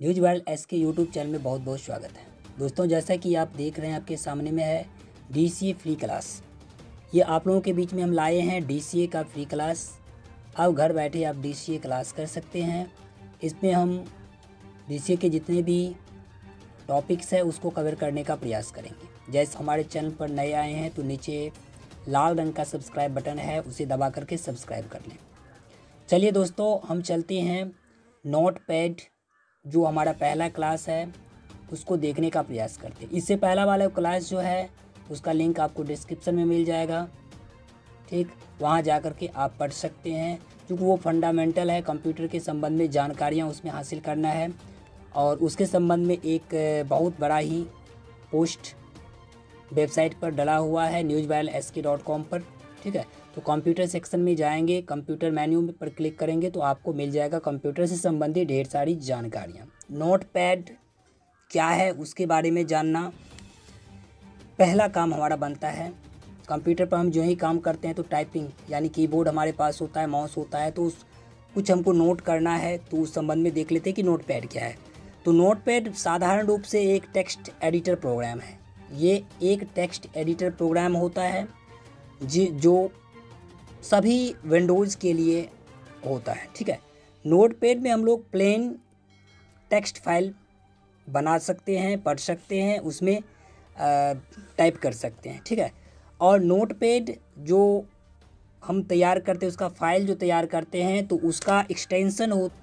News world S K YouTube channel में बहुत बहुत स्वागत है। दोस्तों, जैसा कि आप देख रहे हैं, आपके सामने में है DCA फ्री क्लास। ये आप लोगों के बीच में हम लाए हैं DCA का फ्री क्लास। अब घर बैठे आप DCA क्लास कर सकते हैं। इसमें हम DCA के जितने भी टॉपिक्स हैं उसको कवर करने का प्रयास करेंगे। जैसे हमारे चैनल पर नए आए हैं तो नीचे लाल रंग का सब्सक्राइब बटन है, उसे दबा करके सब्सक्राइब कर लें। चलिए दोस्तों, हम चलते हैं नोटपैड जो हमारा पहला क्लास है उसको देखने का प्रयास करते हैं। इससे पहला वाला क्लास जो है उसका लिंक आपको डिस्क्रिप्शन में मिल जाएगा, ठीक, वहाँ जा कर के आप पढ़ सकते हैं। क्योंकि वो फंडामेंटल है, कंप्यूटर के संबंध में जानकारियाँ उसमें हासिल करना है। और उसके संबंध में एक बहुत बड़ा ही पोस्ट वेबसाइट पर डला हुआ है newswirldsk.com पर, ठीक है। तो कंप्यूटर सेक्शन में जाएंगे, कंप्यूटर मेन्यू पर क्लिक करेंगे तो आपको मिल जाएगा कंप्यूटर से संबंधित ढेर सारी जानकारियाँ। नोटपैड क्या है उसके बारे में जानना पहला काम हमारा बनता है। कंप्यूटर पर हम जो ही काम करते हैं तो टाइपिंग यानी कीबोर्ड हमारे पास होता है, माउस होता है, तो कुछ हमको नोट करना है तो उस संबंध में देख लेते हैं कि नोटपैड क्या है। तो नोटपैड साधारण रूप से एक टेक्स्ट एडिटर प्रोग्राम है। ये एक टेक्स्ट एडिटर प्रोग्राम होता है जो सभी विंडोज़ के लिए होता है, ठीक है। नोटपैड में हम लोग प्लेन टेक्स्ट फाइल बना सकते हैं, पढ़ सकते हैं, उसमें टाइप कर सकते हैं, ठीक है। और नोटपैड जो हम तैयार करते हैं, उसका फाइल जो तैयार करते हैं तो उसका एक्सटेंशन हो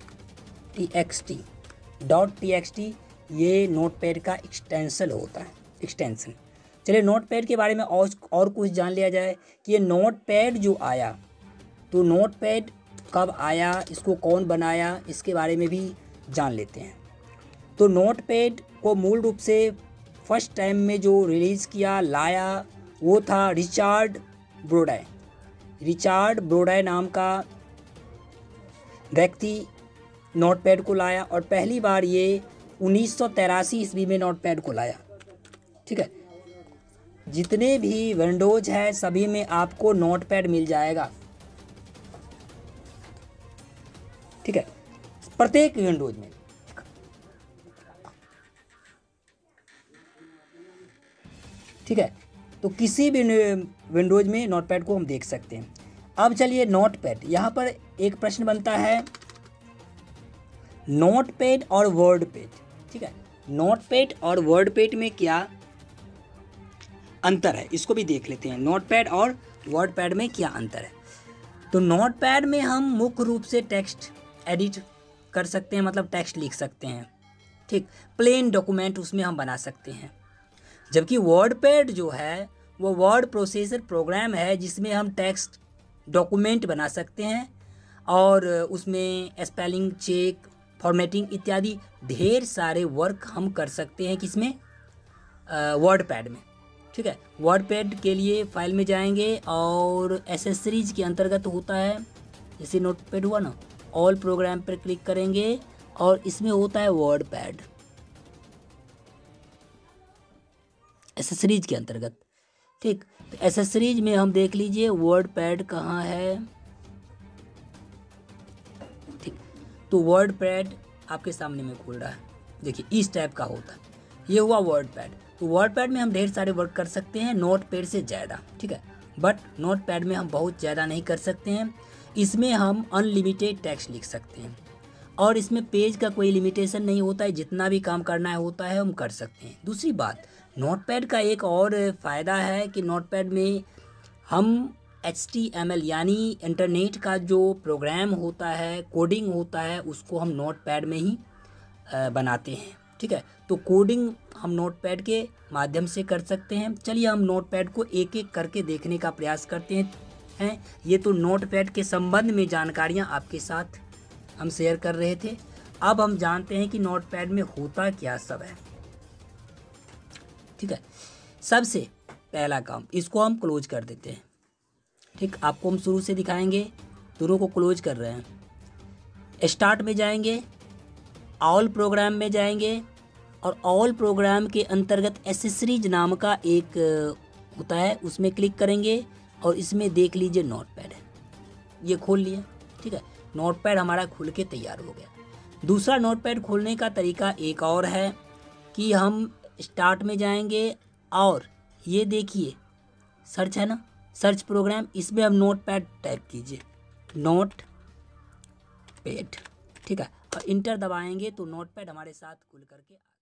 txt ये नोटपैड का एक्सटेंशन होता है, एक्सटेंशन। चलिए नोटपैड के बारे में और कुछ जान लिया जाए कि ये नोटपैड जो आया तो नोटपैड कब आया, इसको कौन बनाया, इसके बारे में भी जान लेते हैं। तो नोटपैड को मूल रूप से फर्स्ट टाइम में जो रिलीज़ किया लाया वो था रिचर्ड ब्रोडाई नाम का व्यक्ति नोटपैड को लाया। और पहली बार ये 1983 ईस्वी में नोटपैड को लाया, ठीक है। जितने भी विंडोज है सभी में आपको नोटपैड मिल जाएगा, ठीक है, प्रत्येक विंडोज में, ठीक है। तो किसी भी विंडोज में नोटपैड को हम देख सकते हैं। अब चलिए नोटपैड, यहाँ पर एक प्रश्न बनता है नोटपैड और वर्डपैड, ठीक है। नोटपैड और वर्डपैड में क्या अंतर है इसको भी देख लेते हैं। नोटपैड और वर्डपैड में क्या अंतर है। तो नोटपैड में हम मुख्य रूप से टेक्स्ट एडिट कर सकते हैं, मतलब टेक्स्ट लिख सकते हैं, ठीक, प्लेन डॉक्यूमेंट उसमें हम बना सकते हैं। जबकि वर्डपैड जो है वो वर्ड प्रोसेसर प्रोग्राम है जिसमें हम टेक्स्ट डॉक्यूमेंट बना सकते हैं और उसमें स्पेलिंग चेक, फॉर्मेटिंग इत्यादि ढेर सारे वर्क हम कर सकते हैं किसमें, वर्डपैड में, ठीक है। वर्डपैड के लिए फाइल में जाएंगे और एसेसरीज के अंतर्गत होता है, जैसे नोटपैड हुआ ना, ऑल प्रोग्राम पर क्लिक करेंगे और इसमें होता है वर्डपैड एसेसरीज के अंतर्गत, ठीक। तो एसेसरीज में हम देख लीजिए वर्डपैड कहाँ है, ठीक। तो वर्डपैड आपके सामने में खुल रहा है, देखिए इस टाइप का होता है, ये हुआ वर्डपैड। तो वर्डपैड में हम ढेर सारे वर्क कर सकते हैं नोटपैड से ज़्यादा, ठीक है। बट नोटपैड में हम बहुत ज़्यादा नहीं कर सकते हैं। इसमें हम अनलिमिटेड टेक्स्ट लिख सकते हैं और इसमें पेज का कोई लिमिटेशन नहीं होता है, जितना भी काम करना है होता है हम कर सकते हैं। दूसरी बात, नोटपैड का एक और फ़ायदा है कि नोटपैड में हम HTML यानी इंटरनेट का जो प्रोग्राम होता है, कोडिंग होता है, उसको हम नोटपैड में ही बनाते हैं, ठीक है। तो कोडिंग हम नोटपैड के माध्यम से कर सकते हैं। चलिए हम नोटपैड को एक एक करके देखने का प्रयास करते हैं। ये तो नोटपैड के संबंध में जानकारियाँ आपके साथ हम शेयर कर रहे थे। अब हम जानते हैं कि नोटपैड में होता क्या सब है, ठीक है। सबसे पहला काम, इसको हम क्लोज कर देते हैं, ठीक। आपको हम शुरू से दिखाएंगे, दोनों को क्लोज कर रहे हैं। स्टार्ट में जाएंगे, ऑल प्रोग्राम में जाएंगे और ऑल प्रोग्राम के अंतर्गत एसेसरीज नाम का एक होता है, उसमें क्लिक करेंगे और इसमें देख लीजिए नोटपैड है, ये खोल लिया, ठीक है। नोटपैड हमारा खुल के तैयार हो गया। दूसरा नोटपैड खोलने का तरीका एक और है कि हम स्टार्ट में जाएंगे और ये देखिए सर्च है ना, सर्च प्रोग्राम, इसमें हम नोटपैड टाइप कीजिए, नोटपैड, ठीक है, और इंटर दबाएंगे तो नोटपैड हमारे साथ खुल करके